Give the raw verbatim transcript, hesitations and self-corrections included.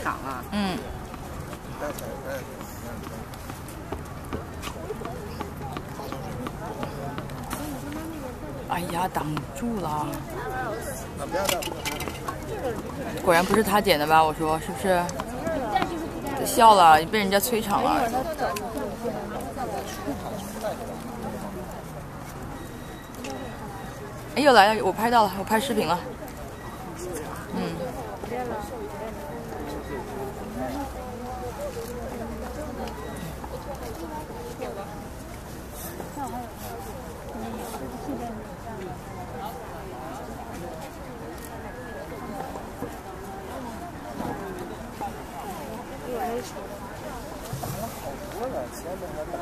场啊。 嗯。哎呀，挡住了！果然不是他点的吧？我说是不是？笑了，你被人家催场了。哎，又来了！我拍到了，我拍视频了。嗯。 好多了，前面还打。